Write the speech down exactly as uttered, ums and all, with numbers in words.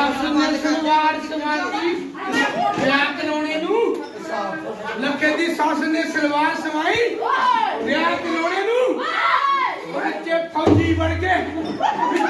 सस ने सलवार सवाती ब्याह कराने नू लखे दी सस ने सलवार सवाई ब्याह कराने नू बच्चे फौजी बन के